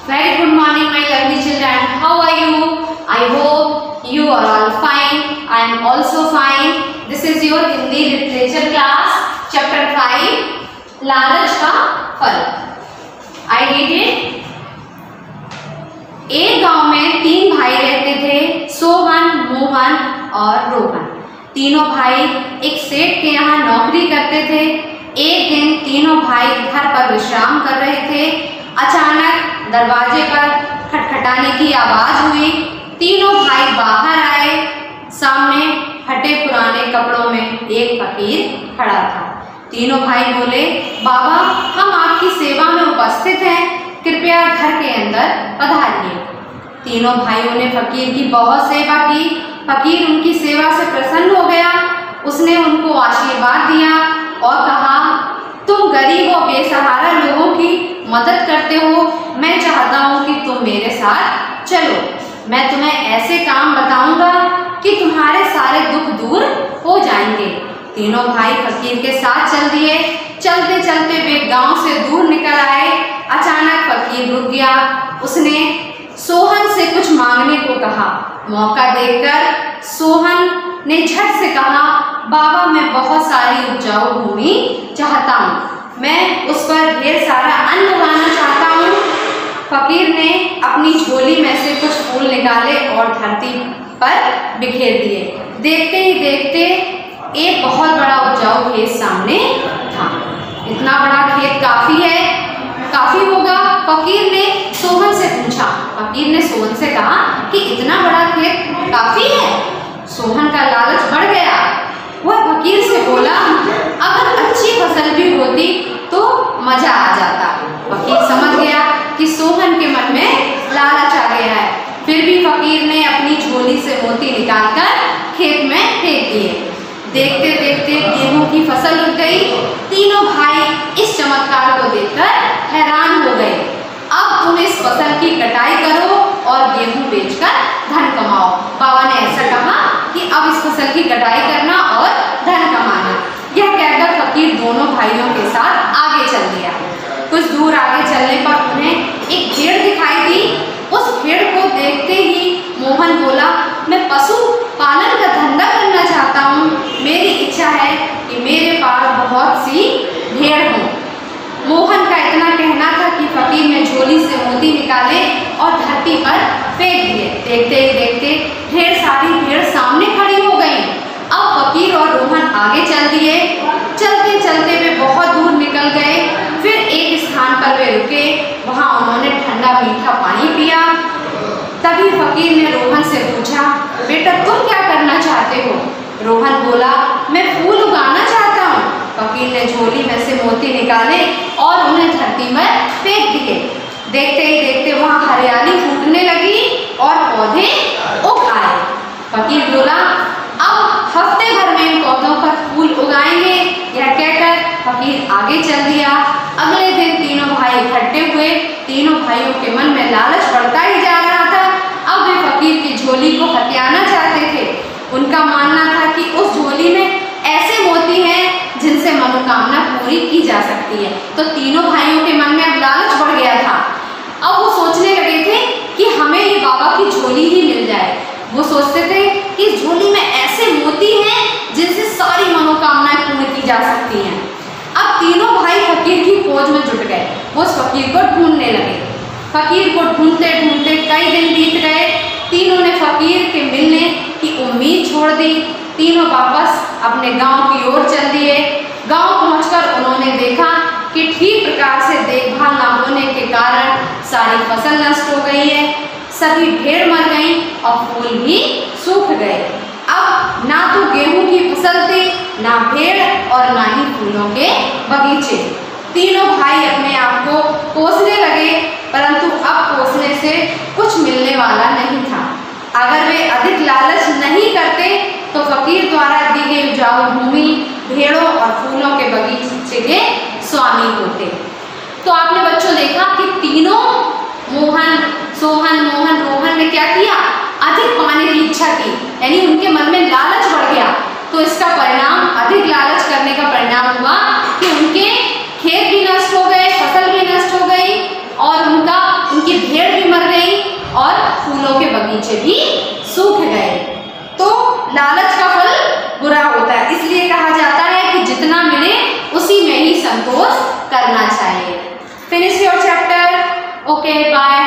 Very good morning, my lovely children. How are you? I hope you are all fine. I am also fine. This is your Hindi literature class, chapter 5, लालच का फल. I read it. एक गांव में 3 भाई रहते थे, सोहन, मोहन और रोहन. तीनों भाई एक सेठ के यहाँ नौकरी करते थे. एक दिन तीनों भाई घर पर विश्राम कर रहे थे. अचानक दरवाजे पर खटखटाने की आवाज हुई. तीनों भाई बाहर आए. सामने फटे पुराने कपड़ों में एक फकीर खड़ा था. तीनों भाई बोले, बाबा, हम आपकी सेवा में उपस्थित हैं, कृपया घर के अंदर पधारिए. तीनों भाइयों ने फकीर की बहुत सेवा की. फकीर उनकी सेवा से प्रसन्न हो गया. उसने उनको आशीर्वाद दिया और कहा, तुम गरीब और बेसहारा लोगों की मदद करते हो. मैं चाहता हूँ कि तुम मेरे साथ चलो. मैं तुम्हें ऐसे काम बताऊंगा कि तुम्हारे सारे दुख दूर हो जाएंगे. तीनों भाई फकीर के साथ चल दिए. चलते चलते वे गांव से दूर निकल आए. अचानक फकीर रुक गया. उसने सोहन से कुछ मांगने को कहा. मौका देखकर सोहन ने झट से कहा, बाबा, मैं बहुत सारी उपजाऊ भूमि चाहता हूँ. मैं उस पर ढेर सारा अन्न उगाना चाहता हूँ. फकीर ने अपनी झोली में से कुछ फूल निकाले और धरती पर बिखेर दिए. देखते ही देखते एक बहुत बड़ा उपजाऊ खेत सामने था. इतना बड़ा खेत काफी है, काफी होगा. फकीर ने सोहन से पूछा. फकीर ने सोहन से कहा कि इतना बड़ा खेत काफी है. सोहन का लालच बढ़ गया. वह फकीर से बोला, अगर अच्छी फसल भी होती तो मजा आ जाता. फकीर समझ गया कि सोहन के मन में लालच आ गया है. फिर भी फकीर ने अपनी झोली से मोती निकालकर खेत में फेंक दिए. देखते देखते गेहूं की फसल उग गई. तीनों भाई इस चमत्कार को देखकर हैरान हो गए. अब तुम इस फसल की कटाई करो और गेहूं बेचकर धन कमाओ. बाबा ने ऐसा कहा कि अब इस फसल की कटाई करना और धन कमाना. यह कहकर फकीर दोनों भाइयों के साथ आगे चल दिया. कुछ दूर आगे चलने पर उन्हें एक भेड़ दिखाई दी. उस भेड़ को देखते ही मोहन बोला, मैं पशु पालन का धंधा करना चाहता हूँ. मेरी इच्छा है कि मेरे पास बहुत सी भेड़ हो. मोहन का इतना कहना था कि फकीर ने झोली से मोती निकाले और धरती पर फेंक दिए. देखते ही देखते ढेर सारी भेड़ सामने खड़ी हो गई. अब फकीर और रोहन आगे चल दिए. चलते चलते वे बहुत दूर निकल गए. फिर एक स्थान पर वे रुके. वहां उन्होंने ठंडा मीठा पानी पिया. तभी फकीर ने रोहन से पूछा, बेटा, तुम क्या करना चाहते हो? रोहन बोला, मैं फूल उगाना चाहता हूँ. फकीर ने झोली में से मोती निकाले और उन्हें धरती में फेंक दिए. देखते ही देखते वहां हरियाली फूटने लगी और पौधे उग आए. फकीर बोला, अब हफ्ते भर में इन पौधों पर फूल उगाएंगे. यह कहकर फकीर आगे चल दिया. अगले दिन तीनों भाई इकट्ठे हुए. तीनों भाइयों के मन में लालच बढ़ता ही जा रहा था. अब वे फकीर की झोली को हथियाना चाहते थे. उनका मानना था कि उस झोली में ऐसे मोती हैं जिनसे मनोकामना पूरी की जा सकती है. तो तीनों भाइयों के मन में अब लालच बढ़ गया था. अब वो सोचने लगे थे कि हमें ये बाबा की झोली ही मिल जाए. वो सोचते थे कि इस झोली में ऐसे मोती हैं जिनसे सारी मनोकामनाएं पूर्ण की जा सकती हैं. अब तीनों भाई फकीर की खोज में जुट गए. वो उस फकीर को ढूंढने लगे. फकीर को ढूंढते ढूंढते कई दिन बीत गए. तीनों ने फकीर के मिलने की उम्मीद छोड़ दी. तीनों वापस अपने गांव की ओर चल दिए. गांव पहुंचकर उन्होंने देखा कि ठीक प्रकार से देखभाल न होने के कारण सारी फसल नष्ट हो गई है. सभी भेड़ मर गई और फूल भी सूख गए. अब ना तो गेहूं की फसल थी, ना भेड़ और ना ही फूलों के बगीचे. तीनों भाई अपने आप को कोसने लगे, परंतु अब कोसने से कुछ मिलने वाला नहीं था. अगर वे अधिक लालच नहीं करते तो फकीर द्वारा दी गई उपजाऊ भूमि, भेड़ों और फूलों के बगीचे के स्वामी होते. तो आपने बच्चों देखा कि तीनों सोहन, मोहन, रोहन ने क्या किया? अधिक पाने की इच्छा की, यानी उनके मन में लालच बढ़ गया. तो इसका परिणाम, अधिक लालच करने का परिणाम हुआ कि उनके खेत भी नष्ट हो गए, फसल भी नष्ट हो गई और उनकी भेड़ इसलिए कहा जाता है कि जितना मिले उसी में ही संतोष करना चाहिए। Finish your chapter. Okay bye.